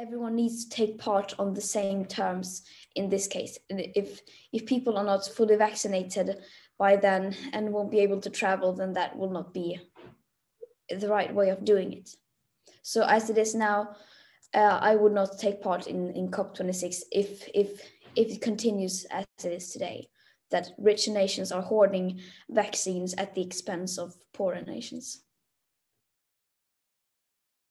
everyone needs to take part on the same terms in this case. And if people are not fully vaccinated by then and won't be able to travel, then that will not be the right way of doing it. So as it is now, I would not take part in COP26 if it continues as it is today, that rich nations are hoarding vaccines at the expense of poorer nations.